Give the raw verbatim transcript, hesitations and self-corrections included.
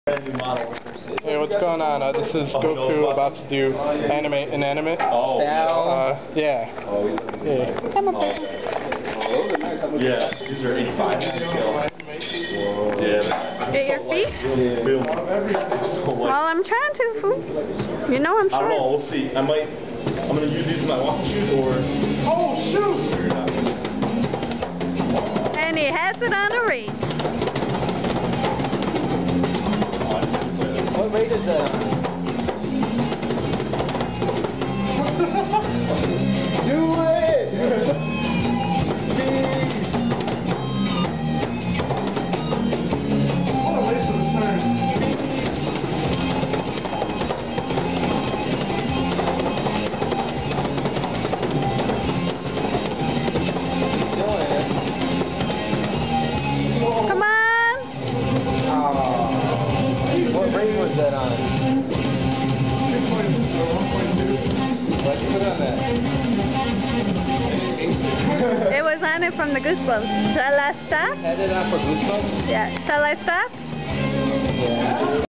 Hey, what's going on? Uh, this is Goku about to do Animate Inanimate. Oh, uh, yeah. Oh, yeah. Come on, baby. Yeah, these are eighty-five. Whoa. Yeah. Get your feet? Well, I'm trying to, fool. You know I'm short. I don't know, we'll see. I might, I'm going to use these as my walking shoes or... Oh, shoot! And he has it on a reach. What rate is that? Do it! What a waste of time. Come on! Oh. What rate was that on? Let's put it on that. It was on it from the Goosebumps. Shall I stop? Had it on for Goosebumps? Yeah. Shall I stop? Yeah.